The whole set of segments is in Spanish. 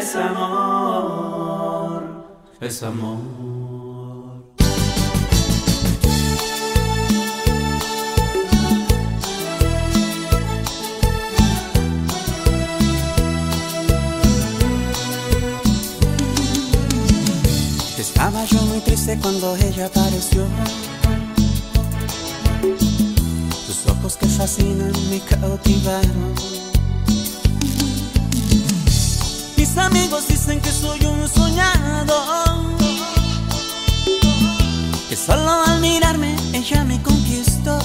es amor, es amor. Estaba yo muy triste cuando ella apareció. Tus ojos que fascinan me cautivaron. Mis amigos dicen que soy un soñador, que solo al mirarme ella me conquistó.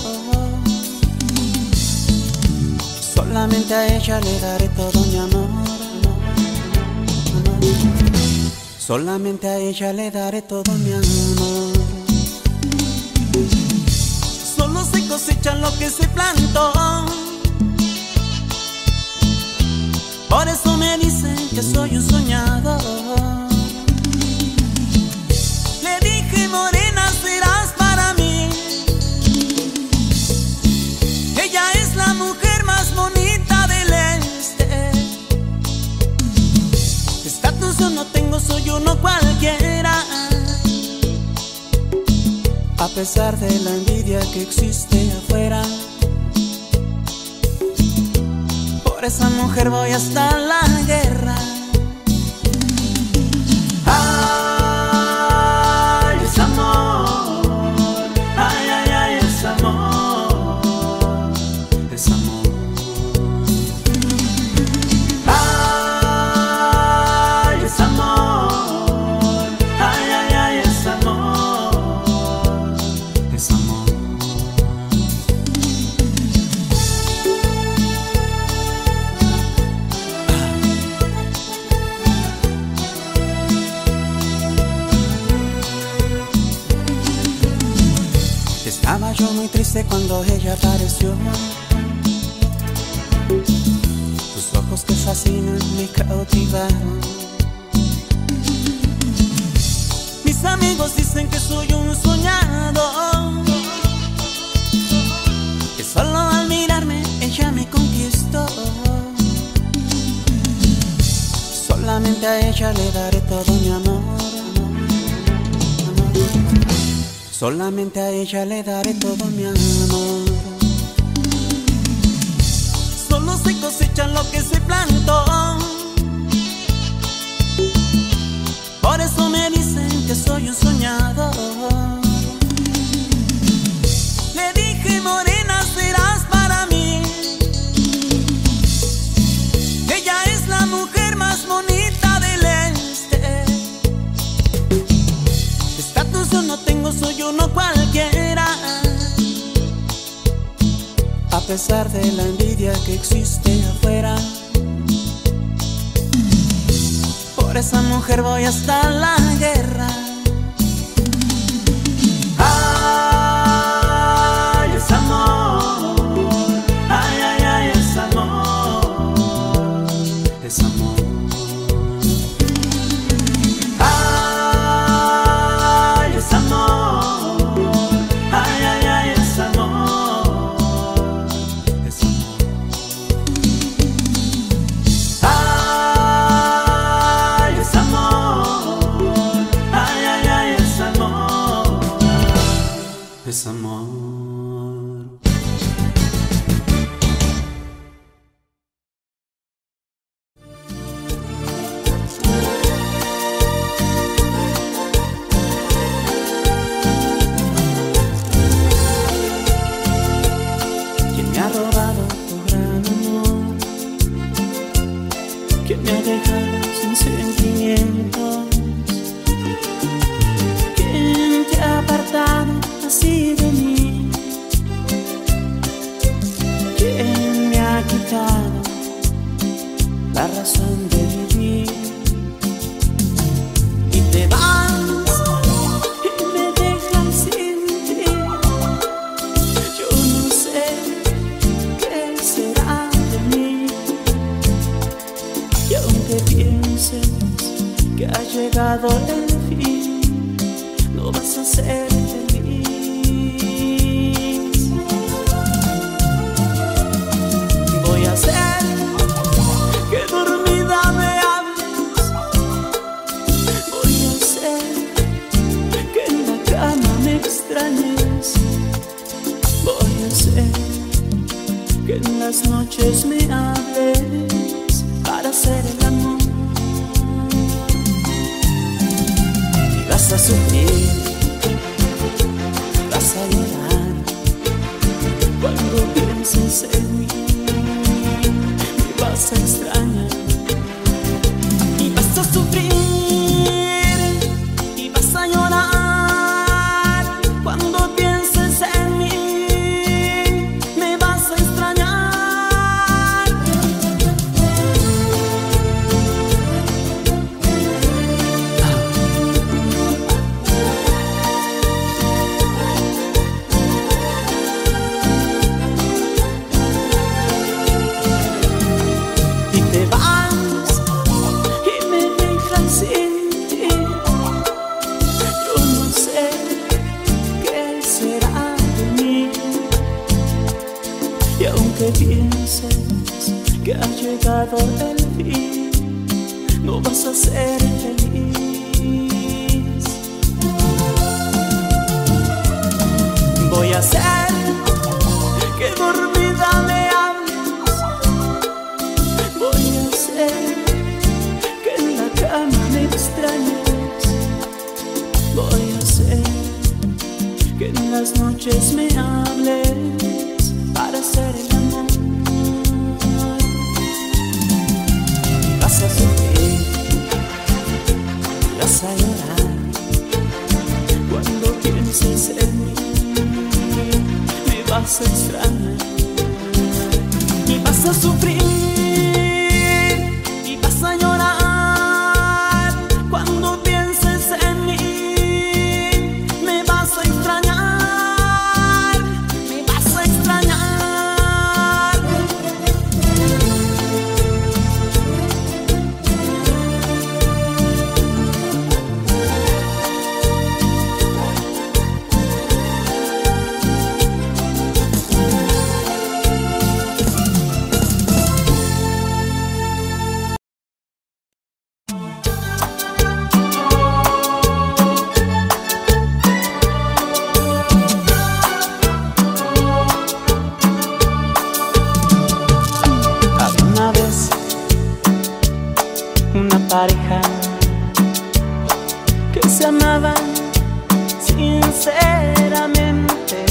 Solamente a ella le daré todo mi amor. Solamente a ella le daré todo mi amor. Solo se cosecha lo que se plantó. Por eso me dicen que soy un soñador. Le dije, morena, serás para mí. Ella es la mujer más bonita del este. Estatus yo no tengo, soy uno cualquiera. A pesar de la envidia que existe afuera, por esa mujer voy hasta la guerra. Ay, es amor, ay, ay, ay, es amor, es amor. Ay, es amor, ay, ay, ay, es amor, es amor. Estaba yo muy triste cuando ella apareció. Tus ojos que fascinan me cautivaron. Mis amigos dicen que soy un soñador, que solo al mirarme ella me conquistó. Solamente a ella le daré todo mi amor. Solamente a ella le daré todo mi amor. Solo se cosecha lo que se plantó. Por eso me dicen que soy un soñador. Le dije, morena, serás para mí. Ella es la mujer más bonita del este. Estatus yo no tengo, soy uno cualquiera. A pesar de la envidia que existe afuera, por esa mujer voy hasta la guerra. Ay, es amor, ay, ay, ay, es amor, es amor. Ay, es amor, ay, ay, ay, es amor, es amor. Ay, es amor, ay, ay, ay, es amor, Es amor. ¿Quién me ha robado tu gran amor? ¿Quién me ha dejado sin sentimientos? ¿Quién te ha apartado así de mí? ¿Quién me ha quitado la razón de vivir? Y te vas y me dejas sin ti. Yo no sé qué será de mí. Y aunque pienses que ha llegado el fin, no vas a ser feliz. Voy a hacer que dormida me hables vas a sufrir, vas a llorar cuando pienses en mí, me vas a extrañar y vas a sufrir y vas a llorar cuando pienses en mí, me vas a extrañar. Te vas y me dejas sin ti. Yo no sé qué será de mí. Y aunque pienses que ha llegado el fin, no vas a ser feliz. Voy a hacer que dormida me que en la cama me extrañes. Voy a hacer que en las noches me hables para hacer el amor. Vas a sufrir, vas a llorar cuando pienses en mí, me vas a extrañar y vas a sufrir. Vas a llorar cuando pienses en mí, me vas a extrañar, me vas a extrañar. Pareja que se amaban sinceramente,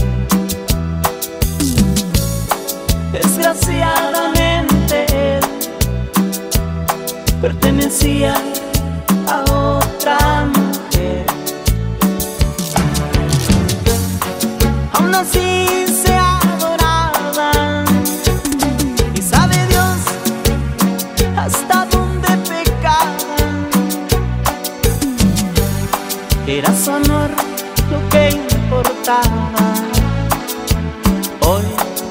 desgraciadamente pertenecía a otra mujer. Aún así se adoraban y sabe Dios hasta dónde pecaban. Era su amor lo que importaba. Hoy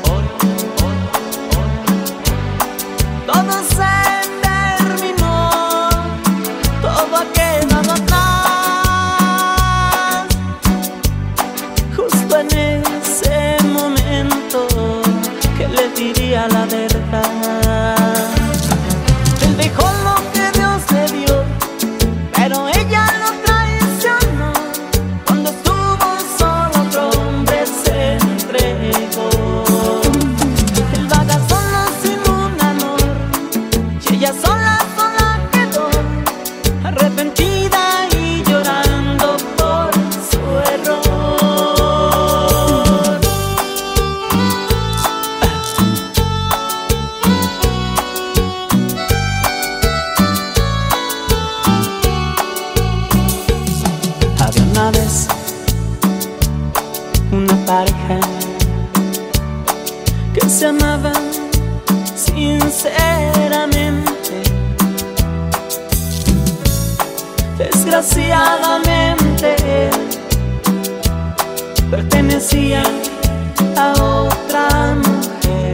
todo se terminó, todo ha quedado atrás. Justo en ese momento que le diría la verdad. Él dejó lo que Dios le dio, pero ella lo traicionó. Cuando estuvo solo, otro hombre se entregó. Él vaga solo sin un amor y ella sola quedó, arrepentida y llorando por su error. Había una vez una pareja que se amaba sinceramente, desgraciadamente pertenecía a otra mujer.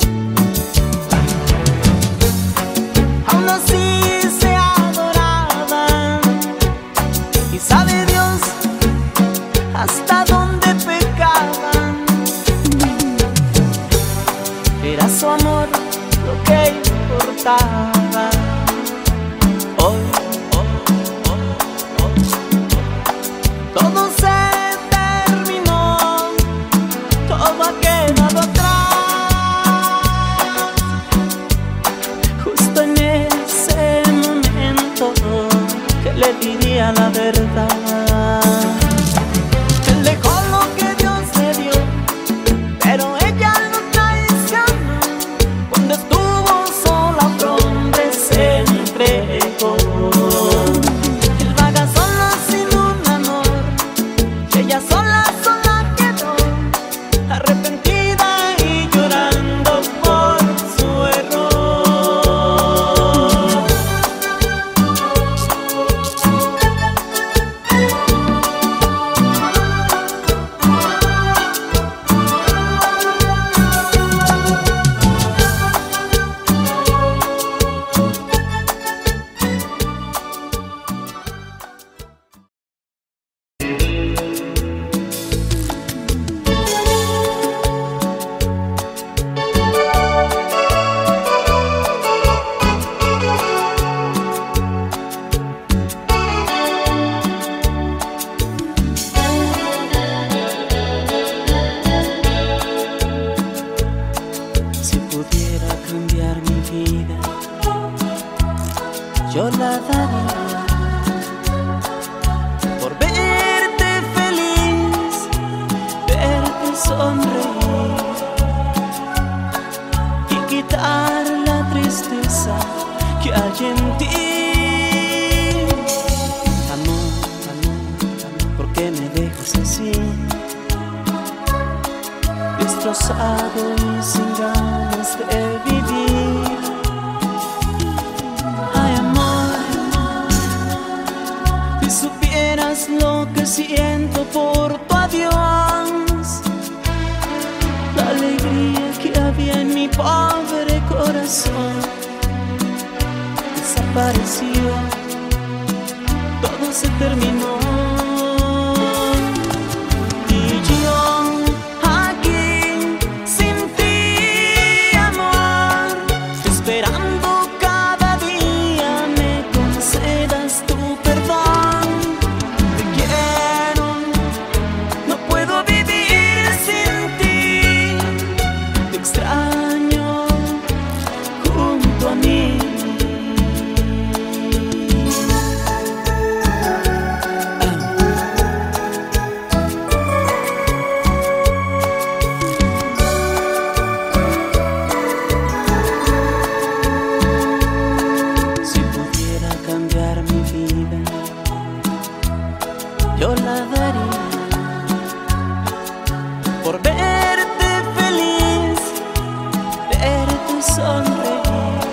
Aún así se adoraban y sabe Dios hasta dónde pecaban. Era su amor lo que importaba. Hoy todo se terminó, todo ha quedado atrás. Justo en ese momento que le diría la verdad. destrozado y sin ganas de vivir. Ay, amor, si supieras lo que siento por tu adiós, la alegría que había en mi pobre corazón desapareció, todo se terminó. Yo la daría por verte feliz, verte sonreír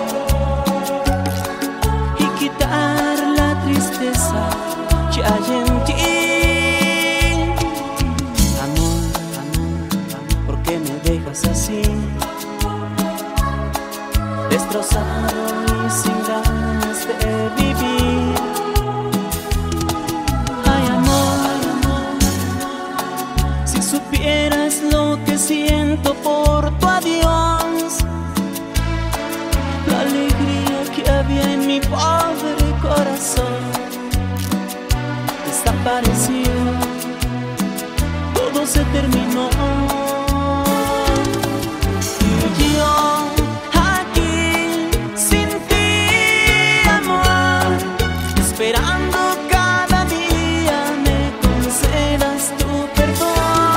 y quitar la tristeza que hay en ti. Amor, amor, amor, ¿por qué me dejas así? Destrozado y sin ganas de vivir. Supieras lo que siento por tu adiós, la alegría que había en mi pobre corazón desapareció, todo se terminó. Y yo aquí sin ti, amor, esperando cada día me concedas tu perdón.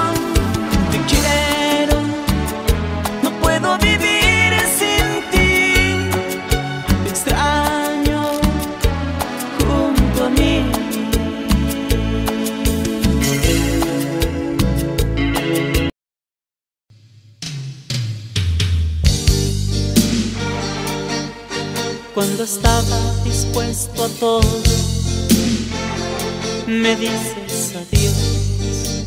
Cuando estaba dispuesto a todo, me dices adiós,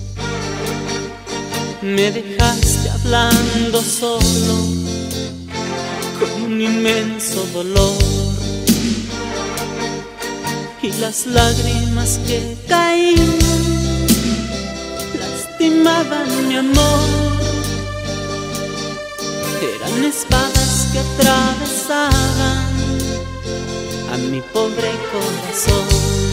me dejaste hablando solo, con un inmenso dolor, y las lágrimas que caían lastimaban mi amor. Eran espadas que atravesaban a mi pobre corazón.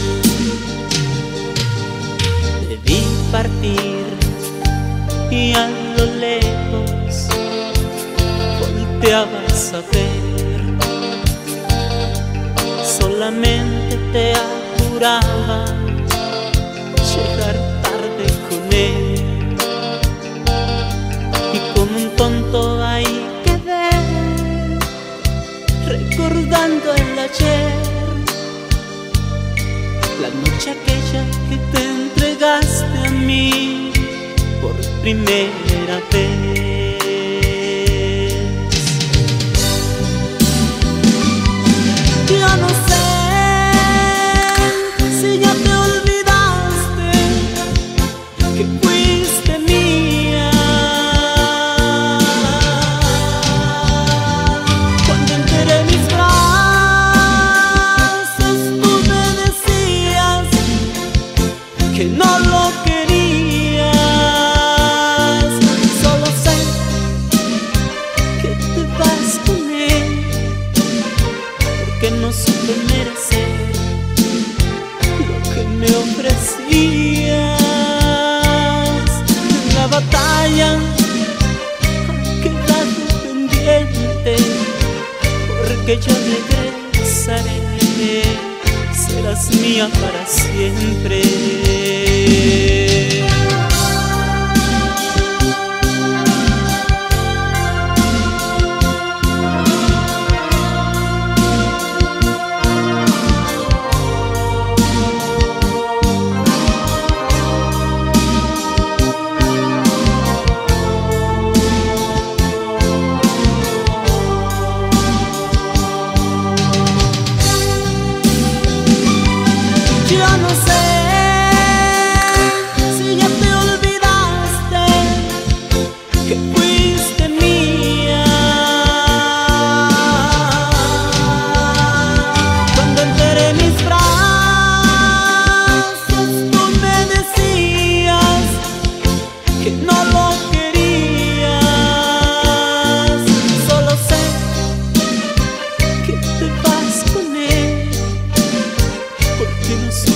Debí partir y a lo lejos volteabas a ver. Solamente te apuraba llegar tarde con él, y como un tonto ahí quedé recordando el ayer, la noche aquella que te entregaste a mí por primera vez. Yo no sé si ya te olvidaste que fuiste mía. Cuando enteré mis brazos, tú me decías que no lo querías. Solo sé que te vas con él, porque no supe merecer lo que me ofrecías. La batalla ha quedado pendiente, porque yo regresaré, serás mía para siempre.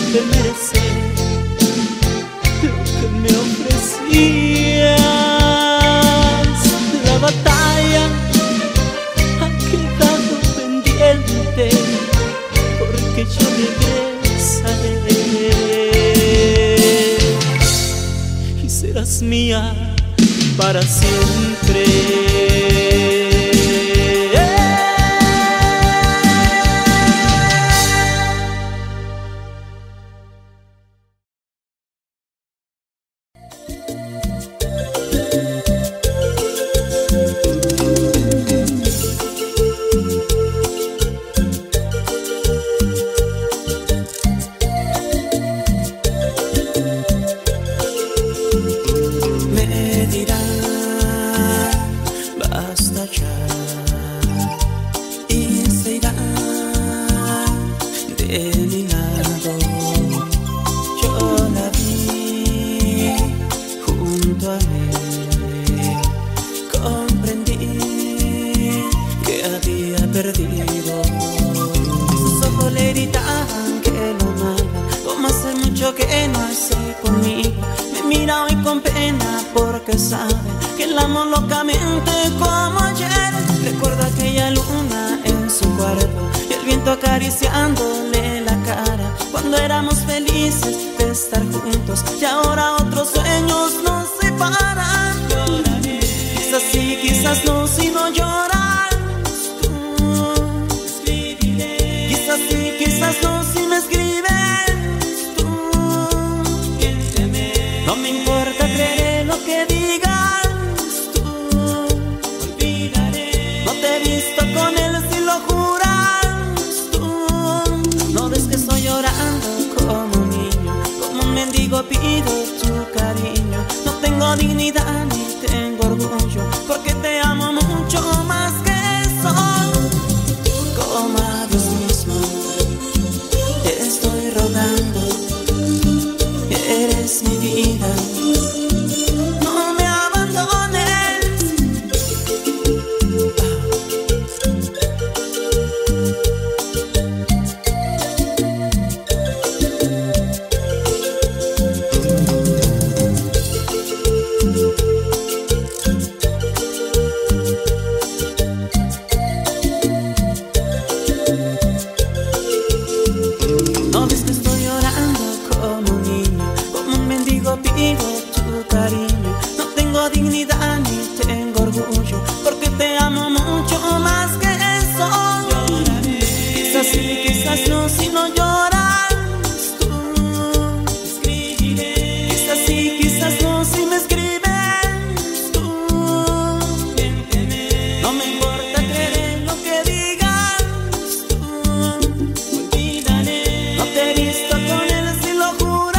de merecer lo que me ofrecías. La batalla ha quedado pendiente, porque yo regresaré y serás mía para siempre. Acariciándole la cara cuando éramos felices de estar juntos, y ahora otros sueños nos separan. Lloraré. Quizás sí, quizás no, si no lloras tú. Escribiré. Quizás sí, quizás no, si me escribes tú. Miénteme. No me importa, creeré lo que digas tú. Olvidaré. No te he visto con él, si lo juras. Como un niño, como un mendigo pido tu cariño. No tengo dignidad ni tengo orgullo, porque te amo mucho más que eso. Como a Dios mismo te estoy rogando, eres mi vida, no me abandones. Pido tu cariño, no tengo dignidad ni tengo orgullo, porque te amo mucho más que eso. Lloraré. Quizás sí, quizás no, si no lloras tú. Escribiré. Quizás sí, quizás no, si me escribes tú. Miénteme. No me importa, creeré lo que digas tú. Olvidaré. No te he visto con él, si lo juras.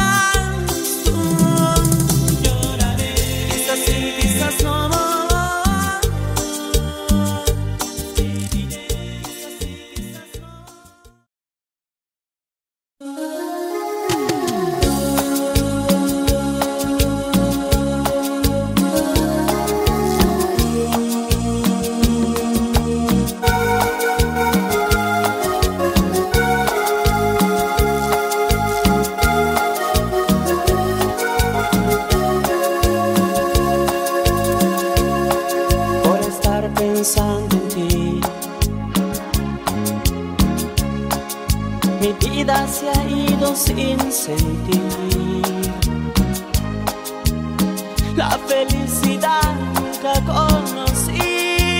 Pensando en ti, mi vida se ha ido sin sentir. La felicidad nunca conocí,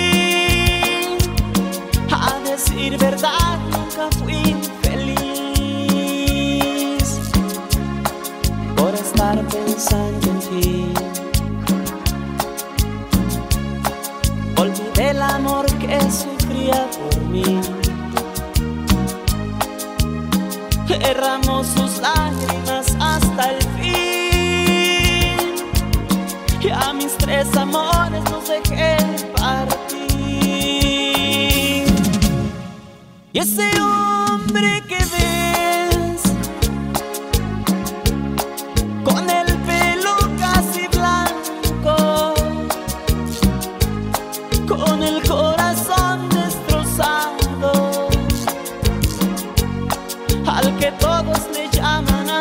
a decir verdad nunca fui feliz por estar pensando en ti. Olvidé el amor que sufría por mí, derramó sus lágrimas hasta el fin, y a mis 3 amores los dejé partir. Y ese hombre que ves, con el pelo casi blanco, con el corazón destrozado, al que todos le llaman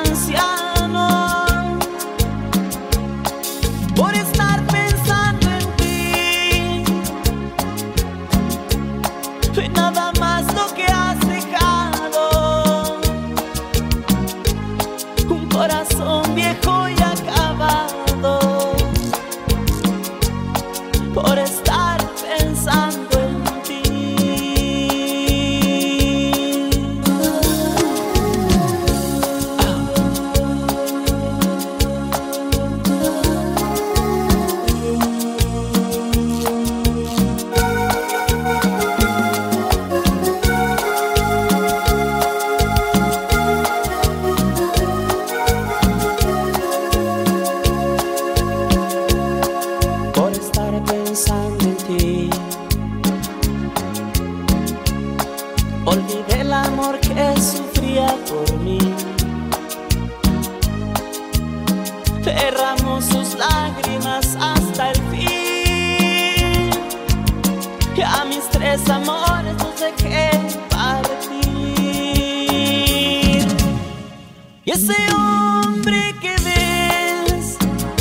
Y ese hombre que ves,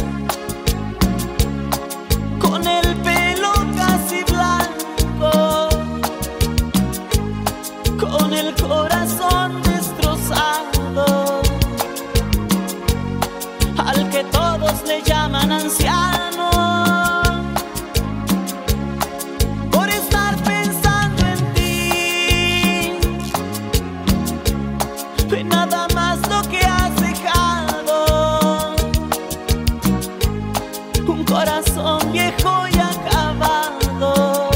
con el pelo casi blanco, con el corazón destrozado, al que todos le llaman anciano, por estar pensando en ti, ve nada más lo que has dejado, un corazón viejo y acabado,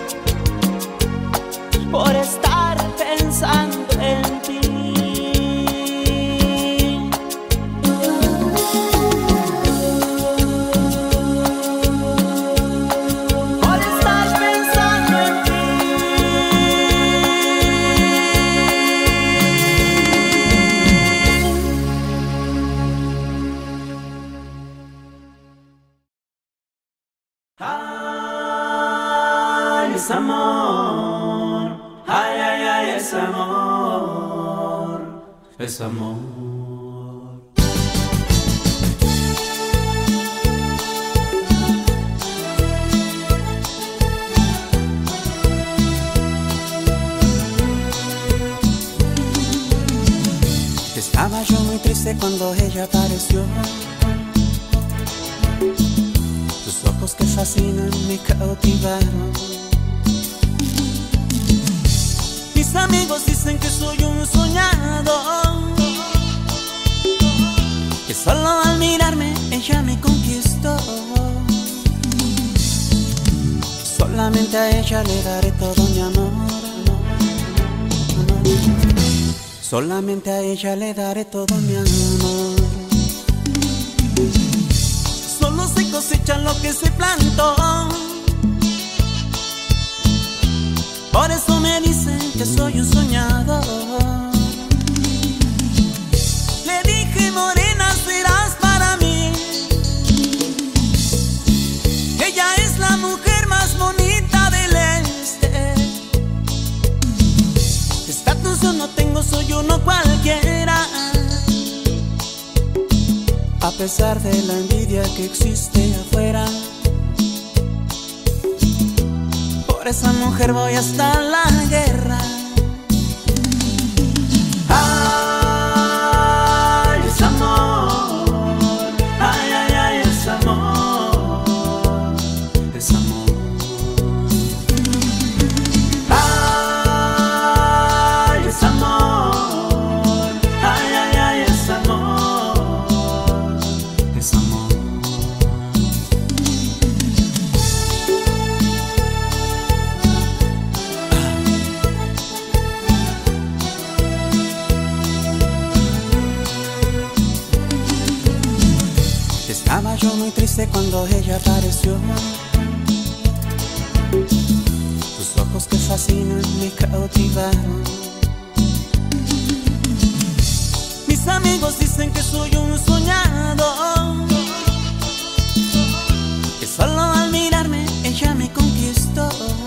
por estar pensando en ti. Por estar pensando en ti. Ay, es amor. Ay, ay, ay, es amor. Es amor. Estaba yo muy triste cuando ella apareció. Tus ojos que fascinan me cautivaron. Mis amigos dicen que soy un soñado, que solo al mirarme ella me conquistó. Solamente a ella le daré todo mi amor. Solamente a ella le daré todo mi amor. Solo se cosecha lo que se plantó. Por eso me dicen que soy un soñador. Le dije, morena, serás para mí. Ella es la mujer más bonita del este. Estatus yo no tengo, soy uno cualquiera. A pesar de la envidia que existe afuera, por esa mujer voy hasta la guerra. Ay, es amor. Ay, ay, ay, es amor. Es amor. Ay, es amor. Ay, ay, ay, es amor. Es amor. Estaba yo muy triste cuando ella apareció. Tus ojos que fascinan me cautivaron. Mis amigos dicen que soy un soñado, que solo al mirarme ella me conquistó.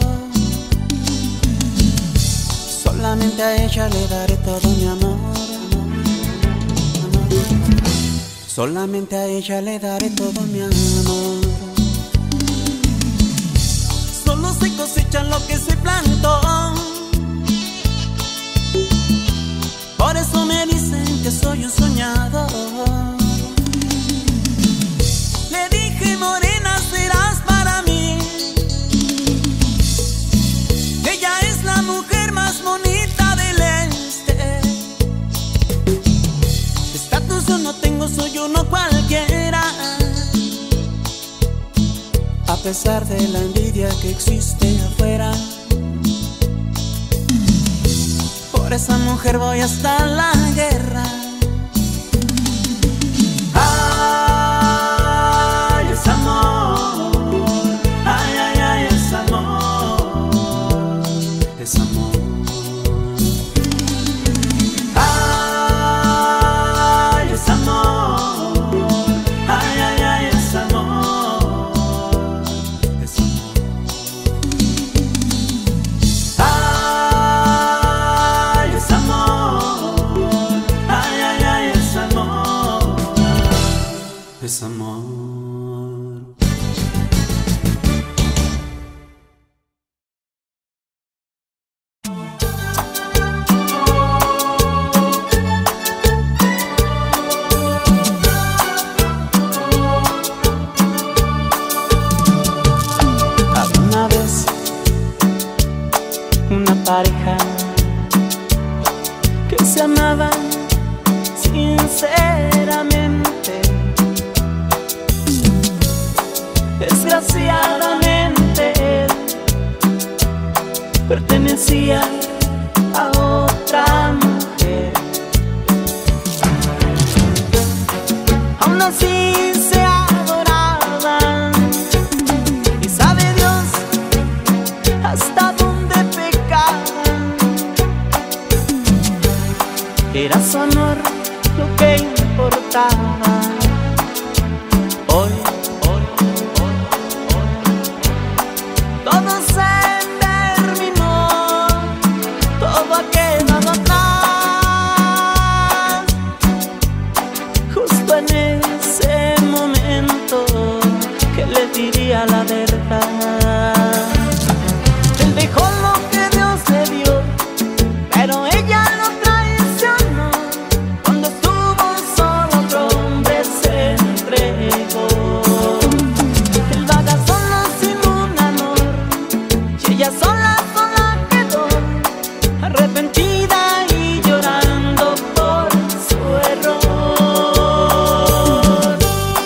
Solamente a ella le daré todo mi amor. Solamente a ella le daré todo mi amor. Solo se cosecha lo que se plantó. Por eso me dicen que soy un soñador. Le dije, morena, serás para mí. Ella es la mujer más bonita del este. Estatus yo no tengo, soy uno cualquiera. A pesar de la envidia que existe afuera, por esa mujer voy hasta la guerra. Ay, es amor. Ay, ay, ay, es amor. Es amor. Ay, es amor. Ay, ay, ay, es amor. Es amor. Ay, es amor. es amor. Había una vez una pareja que se amaba sinceramente. Desgraciadamente pertenecía a otra mujer. Aún así se adoraban y sabe Dios hasta dónde pecaban. Era su amor lo que importaba. Hoy todo se terminó, todo ha quedado atrás. Justo en ese momento que le diría la verdad. Él dejó lo que Dios le dio, pero ella lo traicionó. Cuando estuvo solo, otro hombre se entregó. Él vaga solo sin un amor, y ella sola quedó, arrepentida y llorando por su error.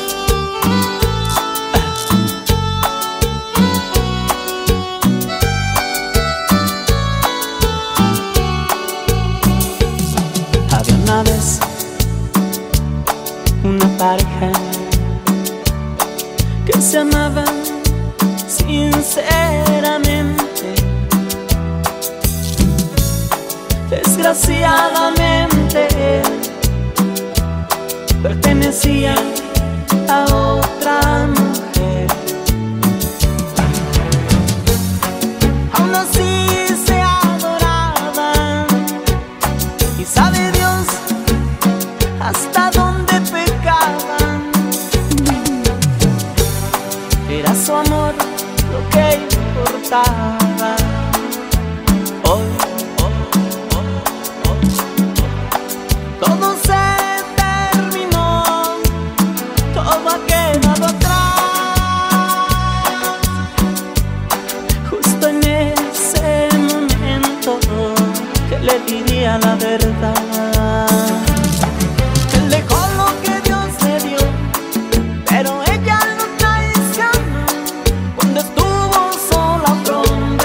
Había una vez una pareja que se amaba sinceramente. Desgraciadamente pertenecía a otra mujer. Aún así se adoraban y sabe Dios hasta dónde pecaban. Era su amor lo que importaba. Hoy todo se terminó, todo ha quedado atrás. Justo en ese momento que le diría la verdad. Él dejó lo que Dios le dio, pero ella lo traicionó. Cuando estuvo sola, otro hombre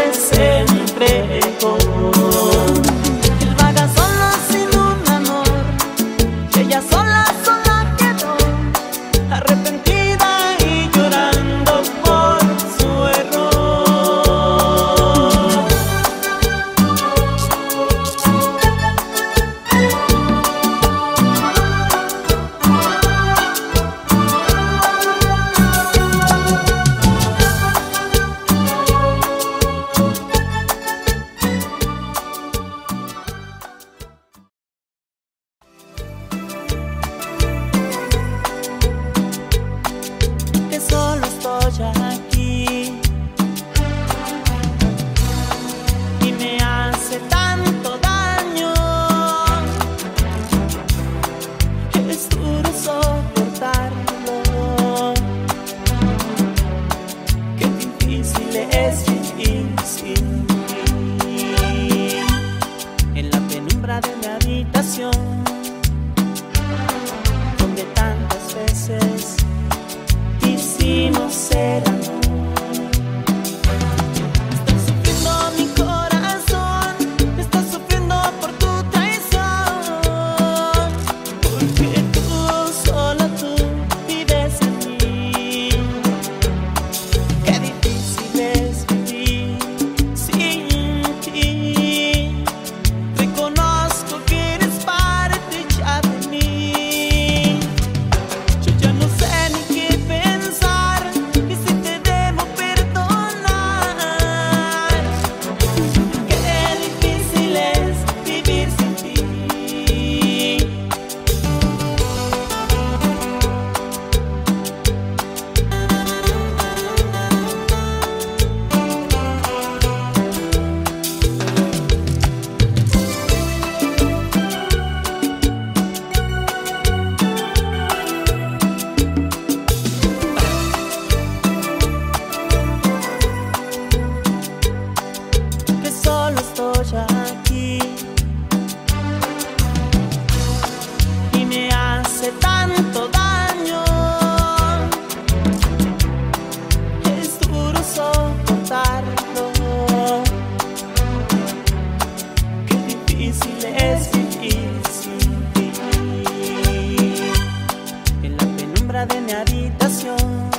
puerta de mi habitación,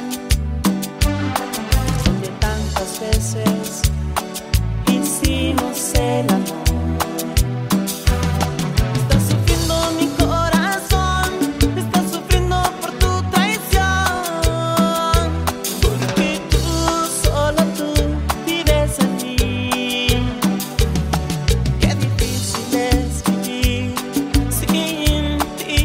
donde tantas veces hicimos el amor. Está sufriendo mi corazón, está sufriendo por tu traición, porque tú, solo tú, vives en mí. Qué difícil es vivir sin ti.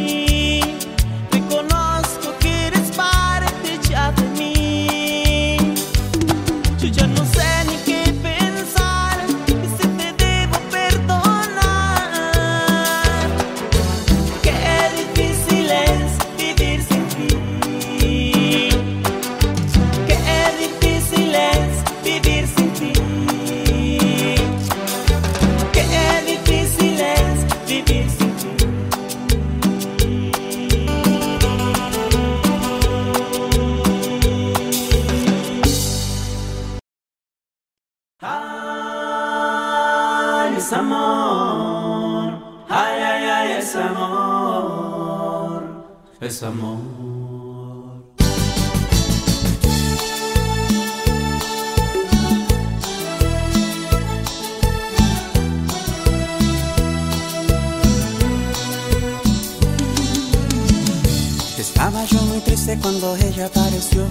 Reconozco que eres parte ya de mí. Yo ya no sé ni qué pensar, y si te debo perdonar. Qué difícil es vivir sin ti. Qué difícil es vivir sin ti. Qué difícil es vivir sin ti. Ay, es amor. Ay, ay, ay, es amor. Es amor. Estaba yo muy triste cuando ella apareció.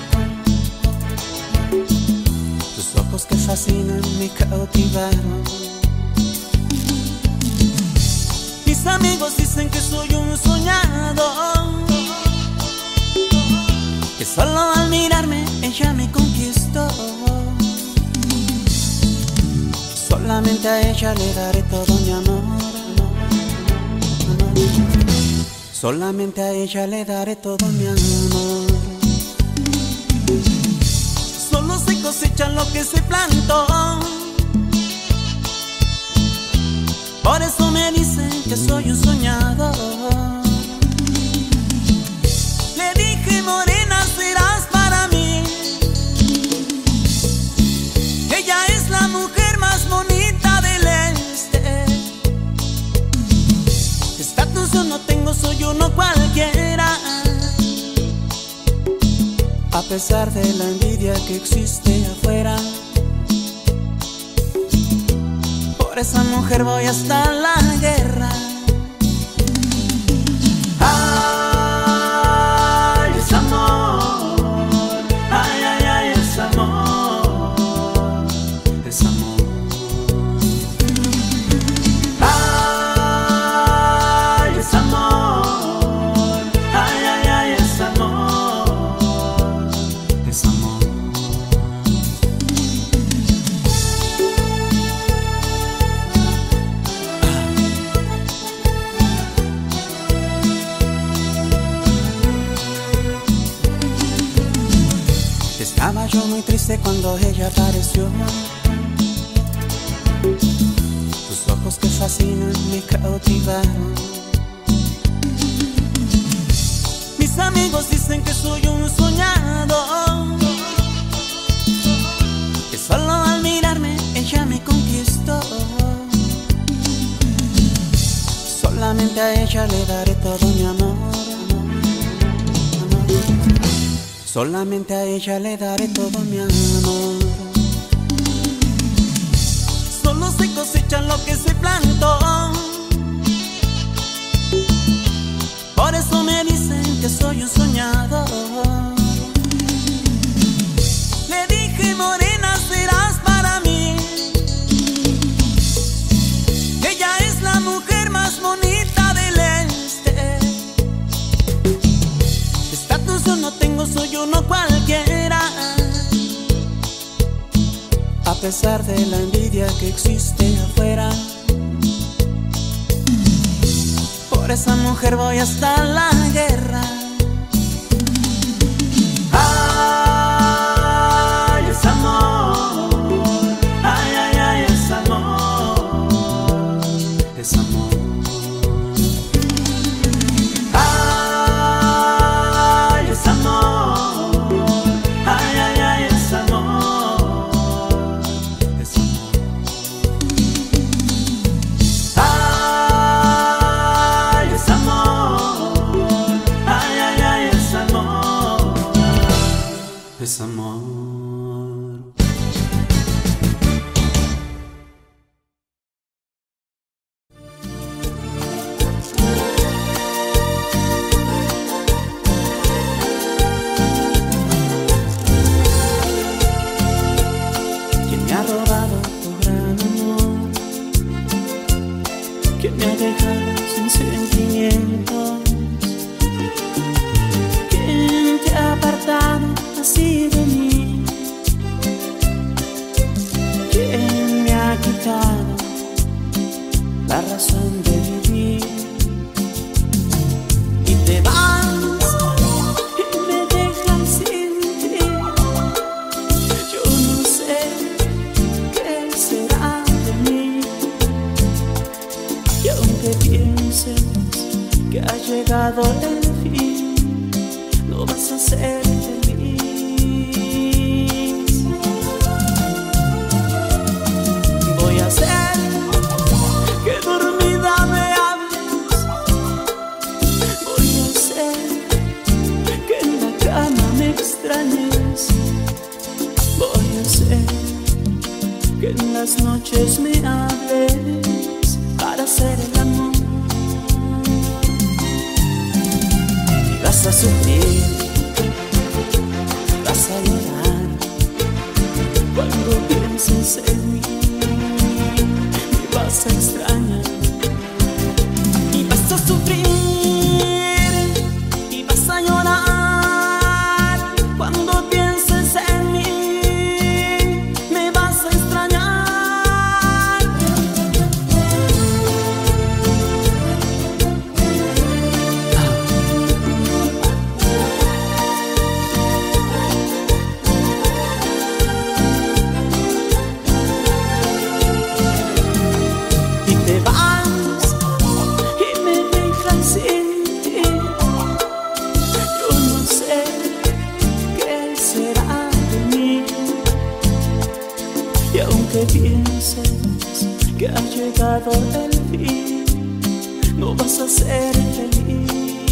Tus ojos que fascinan me cautivaron. Mis amigos dicen que soy un soñador, que solo al mirarme ella me conquistó. Solamente a ella le daré todo mi amor. Solamente a ella le daré todo mi amor. Solo se cosecha lo que se plantó. Por eso me dicen que soy un soñador. Le dije, morena, serás para mí. Ella es la mujer más bonita del este. Estatus yo no tengo, soy uno cualquiera. A pesar de la envidia que existe afuera, por esa mujer voy hasta la guerra. Ay, es amor. Ay, ay, ay, es amor. Es amor. Ay, es amor. Ay, ay, ay, es amor. Es amor. Estaba yo muy triste cuando ella apareció. Tus ojos que fascinan me cautivaron. Mis amigos dicen que soy un soñador, que solo al mirarme ella me conquistó. Solamente a ella le daré todo mi amor. Solamente a ella le daré todo mi amor. Solo se cosecha lo que se plantó. Por eso me dicen que soy un soñador. Le dije, morena, serás para mí. Ella es la mujer más bonita del este. Estatus yo no tengo, soy uno cualquiera. A pesar de la envidia que existe afuera, por esa mujer voy hasta la guerra. Ay, es amor. Ay, ay, ay, es amor. Es amor. Ay, es amor. Ay, ay, ay, es amor. Es amor. Ay, es amor. desamor. ¿Quién me ha robado tu gran amor? ¿Quién me ha dejado sin sentimientos? ¿Quién te ha apartado así de mí? ¿Quién me ha quitado la razón de vivir? Y te vas y me dejas sin ti. Yo no sé qué será de mí. Y aunque pienses que ha llegado el fin, no vas a ser feliz. Voy a hacer que dormida me hables. Voy a hacer que en la cama me extrañes. Voy a hacer que en las noches me hables para hacer el amor. Y vas a sufrir, vas a llorar cuando pienses en mí. Me vas a extrañar y vas a sufrir y vas a llorar cuando pienses en mí. Me vas a extrañar. Y te vas y me dejas sin ti. Yo no sé qué será de mí. Y aunque pienses que ha llegado el fin, no vas a ser feliz.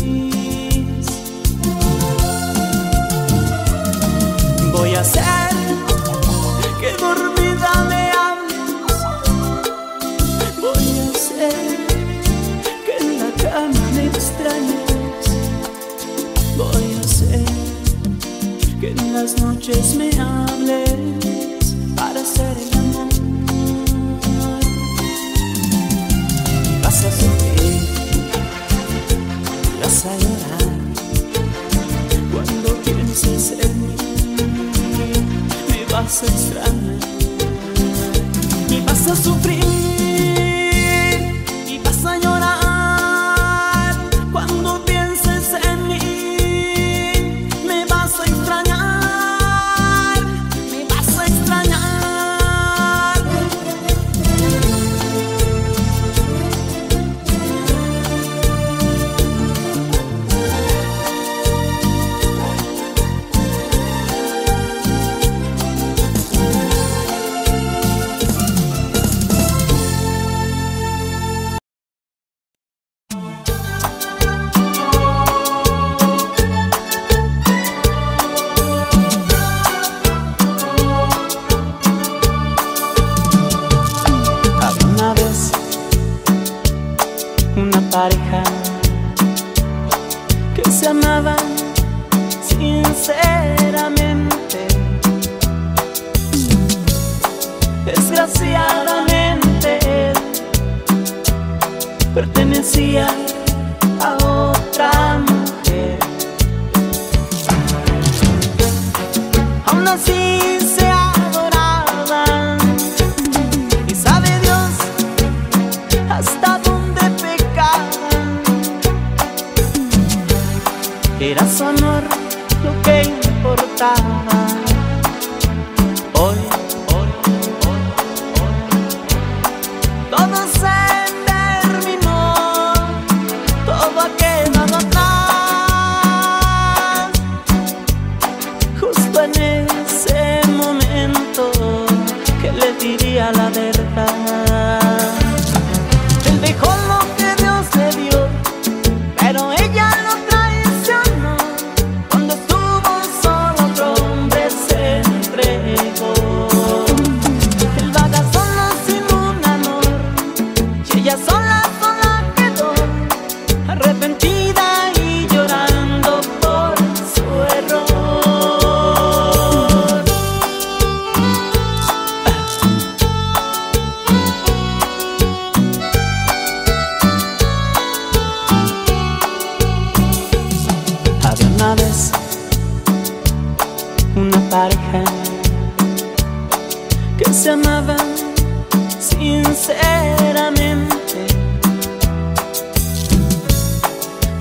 Voy a hacer que dormida me hables. Voy a hacer que en la cama me extrañes. Voy a hacer que en las noches me hables para hacer el amor. Vas a sufrir, vas a llorar cuando pienses en mí. Me vas a extrañar y vas a sufrir y vas a llorar cuando pienses en mí. Me vas a extrañar, me vas a extrañar. Había una vez una pareja que se amaban sinceramente. Desgraciadamente él pertenecía a otra mujer. Aún así se adoraban y sabe Dios hasta dónde pecaban. Era su amor lo que importaba. Hoy todo se terminó, todo ha quedado atrás. Justo en ese momento que le diría la verdad. Él dejó lo que Dios le dio, pero ella lo traicionó. Cuando estuvo solo otro hombre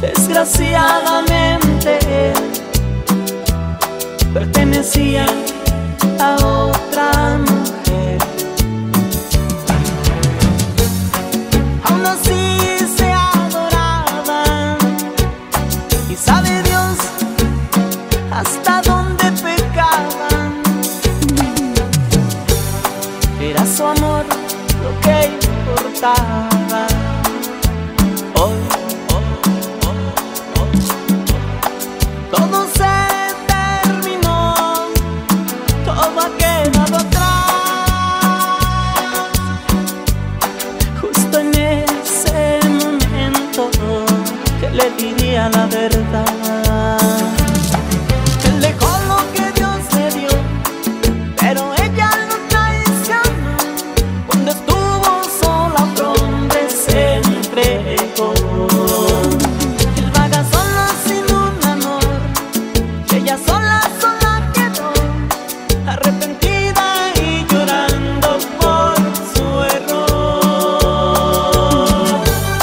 Desgraciadamente pertenecía a otra mujer. Aún así se adoraban y sabe Dios hasta dónde pecaban. Era su amor lo que importaba. Hoy todo se terminó, todo ha quedado atrás. Justo en ese momento que le diría la verdad. Él dejó lo que Dios le dio, pero ella lo traicionó. Cuando estuvo sola, otro hombre se entregó. Él vaga solo sin un amor, y ella sola quedó, arrepentida y llorando por su error.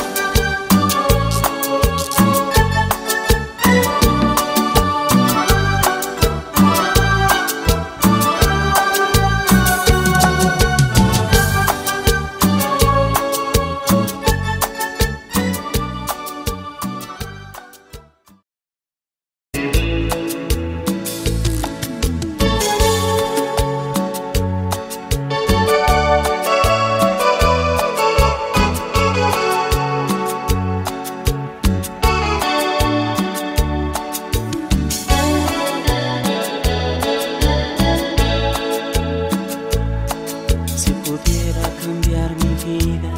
Si pudiera cambiar mi vida,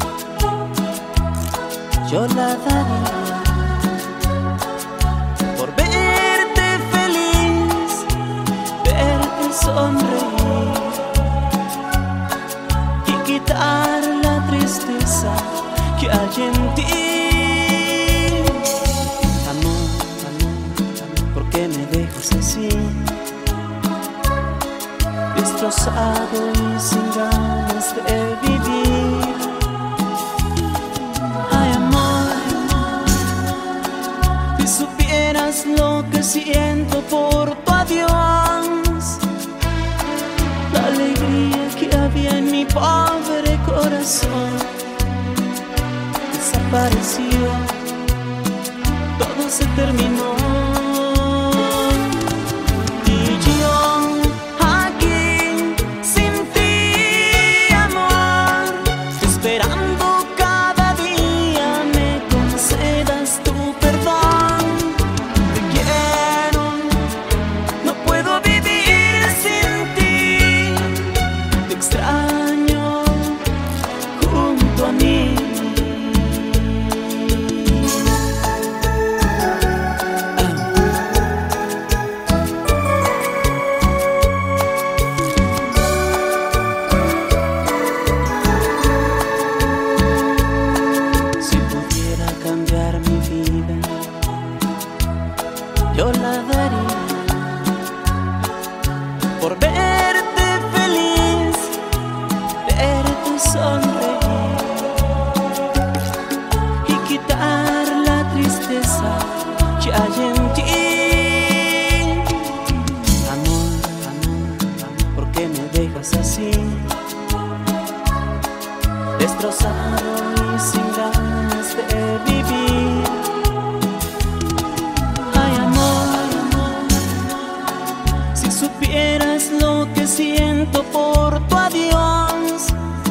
yo la daría por verte feliz, verte sonreír y quitar la tristeza que hay en ti. Amor, amor, amor, ¿por qué me dejas así? Destrozado y sin ganas de vivir. Ay, amor, si supieras lo que siento por tu adiós, la alegría que había en mi pobre corazón desapareció, todo se terminó. Y yo esperando cada día me concedas tu perdón. Te quiero, no puedo vivir sin ti. Te extraño junto a mí. Yo la daría por verte feliz, verte sonreír y quitar la tristeza que hay en ti. Amor, amor, amor, ¿por qué me dejas así? Destrozado y sin ganas de vivir. Supieras lo que siento por tu adiós,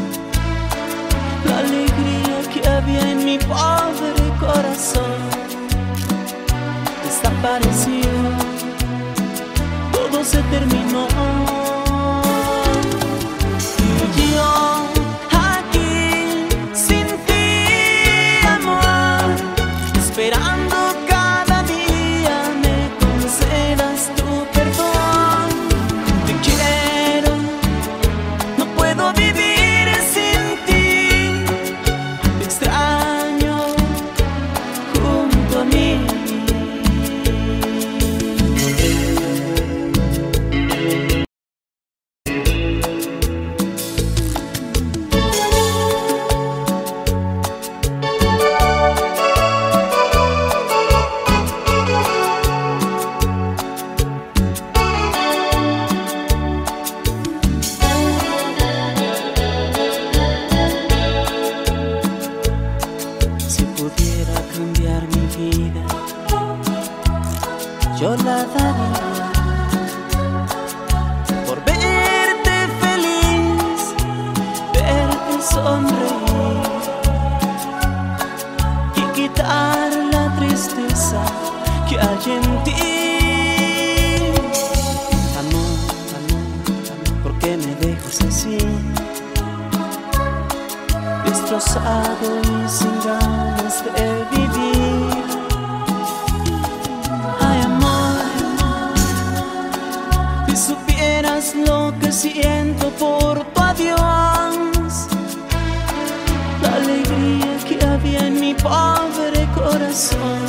la alegría que había en mi pobre corazón desapareció, todo se terminó. Y yo aquí sin ti, amor, esperando cada día me concedas tu perdón. Te quiero, no puedo vivir sin ti. Te extraño junto a mí. yo la daría por verte feliz, verte sonreír y quitar la tristeza que hay en ti. Amor, amor, amor, ¿por qué me dejas así? Destrozado y sin ganas de vivir. Ay, amor, si supieras lo que siento por tu adiós, la alegría que había en mi pobre corazón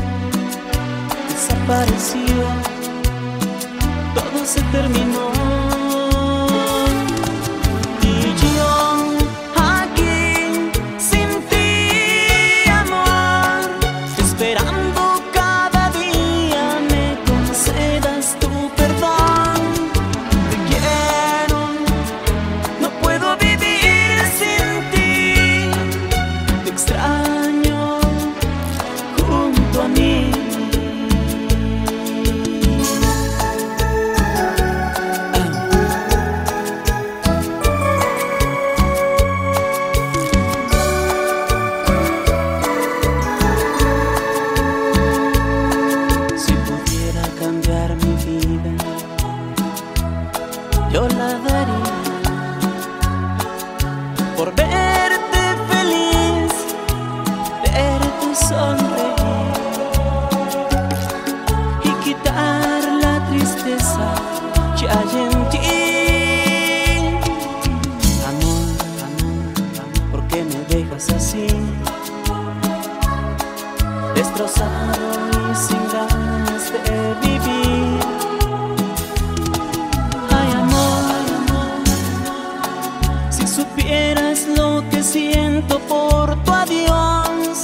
desapareció, todo se terminó. Yo la daría por verte feliz, verte sonreír y quitar la tristeza que hay en ti. Amor, amor, amor, ¿por qué me dejas así? Destrozado y sin ganas de vivir. Supieras lo que siento por tu adiós,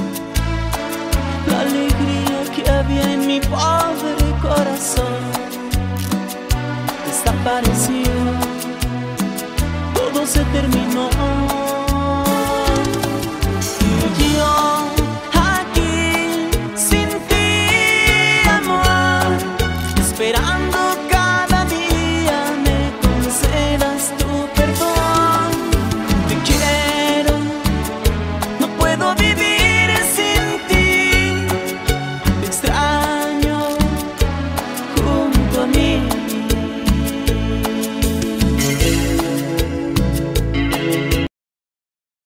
la alegría que había en mi pobre corazón desapareció, todo se terminó.